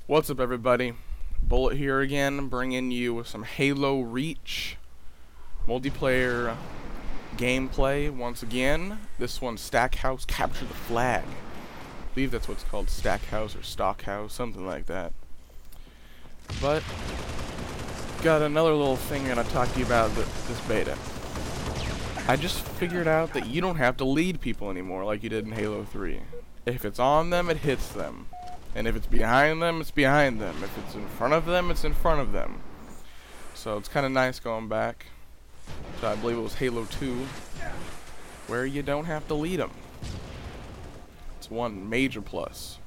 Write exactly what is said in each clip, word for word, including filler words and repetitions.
What's up, everybody? Bullet here again, bringing you some Halo Reach multiplayer gameplay once again. This one's Stackhouse Capture the Flag. I believe that's what it's called, Stackhouse or Stockhouse, something like that. But got another little thing I'm gonna talk to you about th this beta. I just figured out that you don't have to lead people anymore like you did in Halo three. If it's on them, it hits them. And if it's behind them, it's behind them. If it's in front of them, it's in front of them. So it's kind of nice going back to, I believe it was Halo two, where you don't have to lead them. It's one major plus.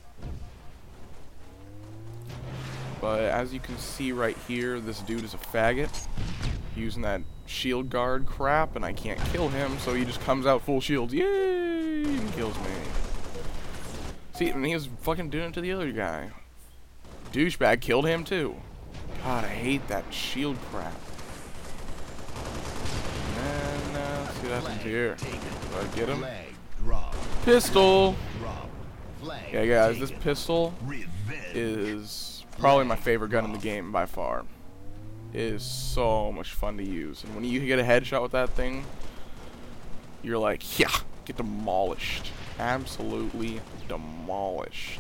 But as you can see right here, this dude is a faggot, using that shield guard crap, and I can't kill him, so he just comes out full shield. Yay! And kills me. See, and he was fucking doing it to the other guy. Douchebag killed him too. God, I hate that shield crap. And uh, let's see what happens here. Do I get him? Pistol! Yeah, guys, this pistol is probably my favorite gun in the game by far. It is so much fun to use. And when you get a headshot with that thing, you're like, yeah, get demolished. Absolutely demolished.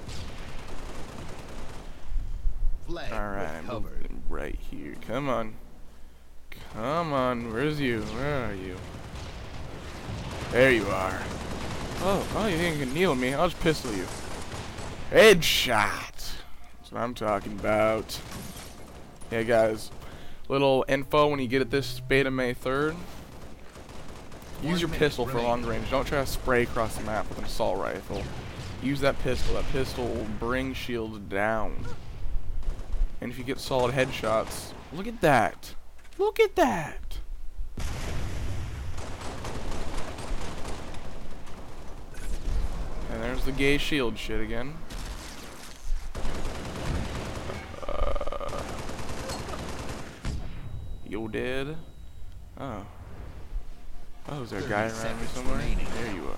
Alright, moving right here. Come on. Come on, where's you? Where are you? There you are. Oh, oh, you think you can kneel me? I'll just pistol you. Headshot! That's what I'm talking about. Yeah, guys. Little info when you get at this beta May third. Use your pistol for long range. Don't try to spray across the map with an assault rifle. Use that pistol. That pistol will bring shields down. And if you get solid headshots, look at that. Look at that. And there's the gay shield shit again. Uh, you dead? Oh. Oh, is there a guy around me somewhere? There you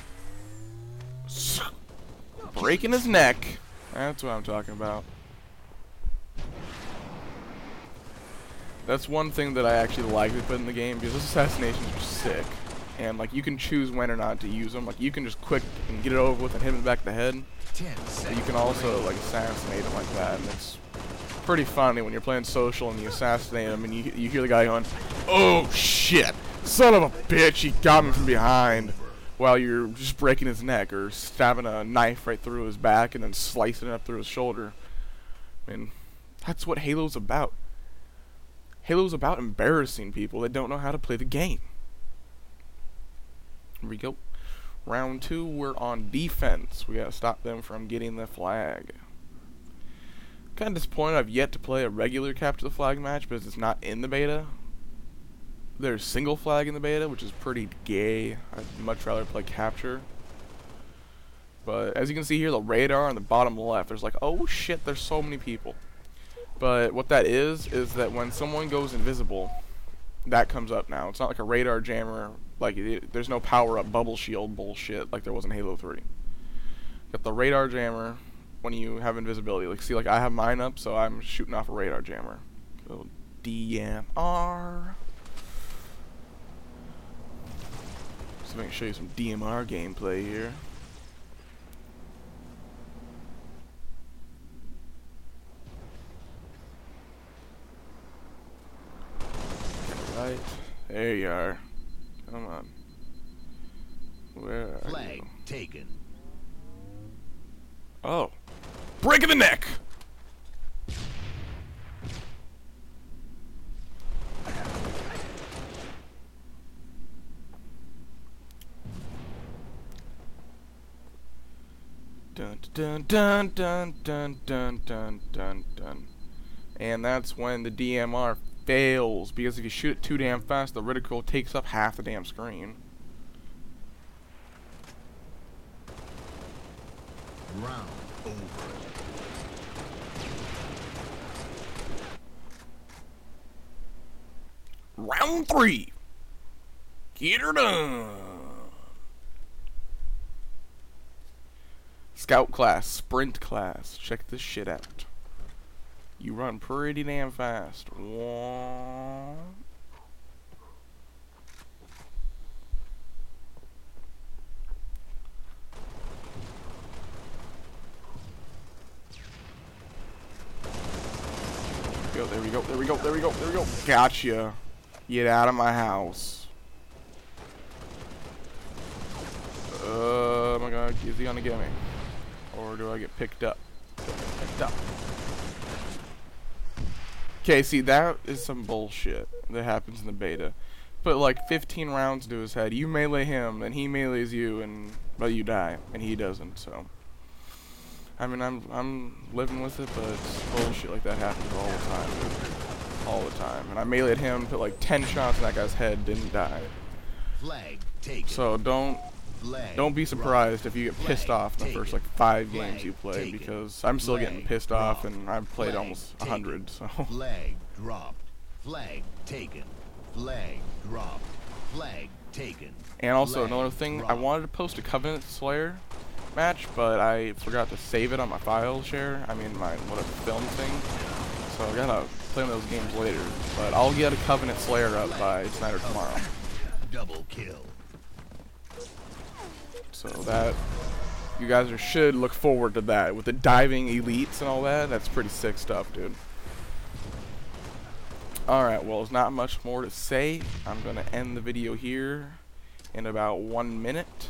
are. Breaking his neck. That's what I'm talking about. That's one thing that I actually like to put in the game, because those assassinations are sick. And like, you can choose when or not to use them. Like, you can just quick and get it over with and hit him in the back of the head. But you can also like assassinate him like that, and it's pretty funny when you're playing social and you assassinate him and you you hear the guy going, "Oh shit! Son of a bitch! He got me from behind," while you're just breaking his neck or stabbing a knife right through his back and then slicing it up through his shoulder. I mean, that's what Halo's about. Halo's about embarrassing people that don't know how to play the game. Here we go. Round two, we're on defense. We gotta stop them from getting the flag. Kind of disappointed I've yet to play a regular capture the flag match because it's not in the beta. There's single flag in the beta, which is pretty gay. I'd much rather play capture. But as you can see here, the radar on the bottom left, there's like, oh shit, there's so many people. But what that is, is that when someone goes invisible, that comes up now. It's not like a radar jammer, like it, there's no power up bubble shield bullshit like there was in Halo three. Got the radar jammer when you have invisibility. Like, see, like I have mine up, so I'm shooting off a radar jammer. Go D M R. So I can show you some D M R gameplay here. Right, there you are. Come on. Where are Flag you? taken. Oh, breaking the neck. Dun dun dun dun dun dun dun dun dun. And that's when the D M R fails, because if you shoot it too damn fast, the reticle takes up half the damn screen. Round over. Round three. Get her done. Scout class, sprint class. Check this shit out. You run pretty damn fast. Whoa. Go, there we go, there we go, there we go, there we go. Gotcha. Get out of my house. Oh my god, is he gonna get me? Or do I get picked up? Picked up. Okay, see, that is some bullshit that happens in the beta. Put like fifteen rounds to his head. You melee him, and he melees you, and well, you die, and he doesn't. So, I mean, I'm I'm living with it, but it's bullshit like that happens all the time, dude. All the time. And I meleeed him, put like ten shots in that guy's head, didn't die. Flag taken. So don't. Flag Don't be surprised dropped. if you get Flag pissed off in the first like five Flag games you play, taken. because I'm still getting Flag pissed off, dropped. and I've played Flag almost a taken. hundred. So Flag dropped. Flag taken. Flag dropped. Flag taken. and also Flag another thing, I dropped. wanted to post a Covenant Slayer match, but I forgot to save it on my file share. I mean my whatever film thing. So I gotta play those games later. But I'll get a Covenant Slayer up by tonight or tomorrow. Double kill. So that you guys are, should look forward to that with the diving elites and all that. That's pretty sick stuff, dude. Alright, well, there's not much more to say. I'm going to end the video here in about one minute.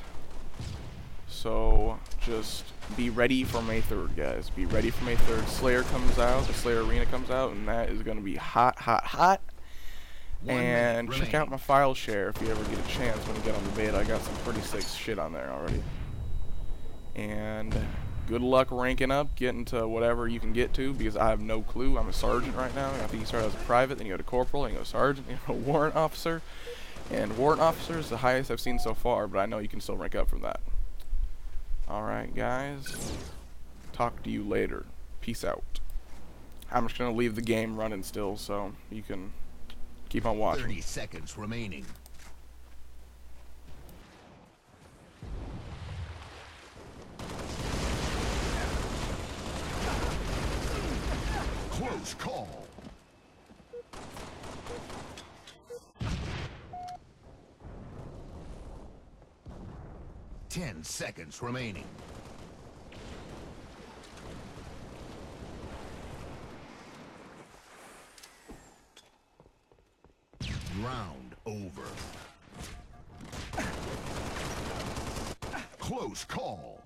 So just be ready for May third, guys. Be ready for May third. Slayer comes out, the Slayer Arena comes out, and that is going to be hot, hot, hot. One And minute check out remaining. my file share if you ever get a chance when you get on the beta. I got some pretty sick shit on there already. And good luck ranking up, getting to whatever you can get to, because I have no clue. I'm a sergeant right now. I think you start as a private, then you go to corporal, then you go to sergeant, then you go to warrant officer. And warrant officer is the highest I've seen so far, but I know you can still rank up from that. Alright, guys. Talk to you later. Peace out. I'm just going to leave the game running still, so you can keep on watching. Thirty seconds remaining. Close call. Ten seconds remaining. Round over. Close call.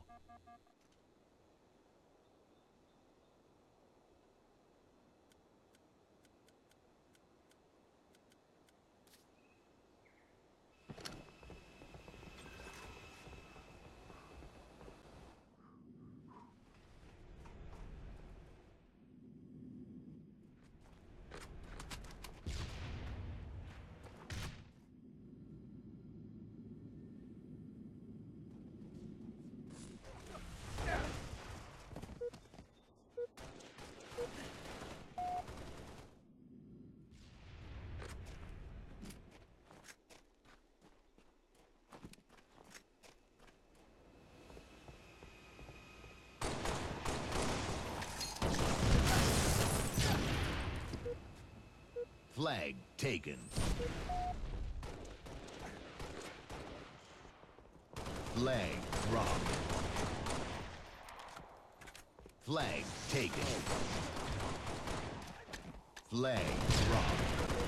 Flag taken. Flag dropped. Flag taken. Flag dropped.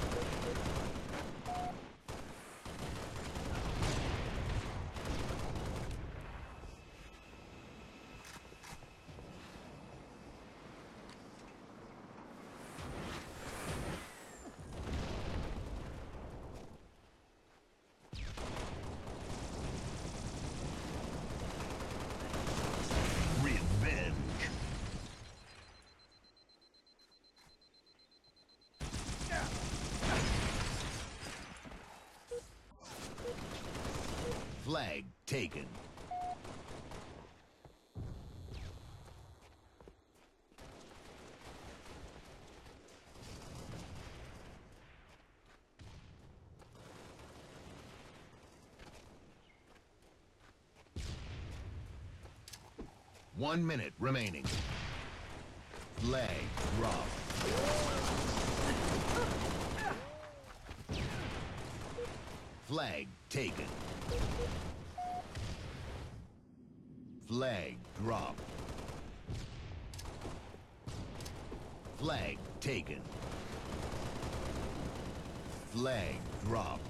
Revenge. Flag taken. One minute remaining. Flag dropped. Flag taken. Flag dropped. Flag taken. Flag dropped.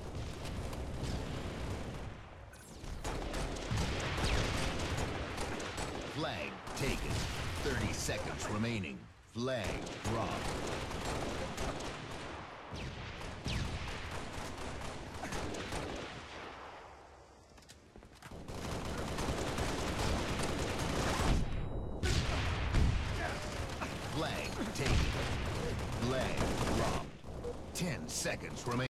Flag taken. thirty seconds remaining. Flag dropped. Flag taken. Flag dropped. Ten seconds remaining.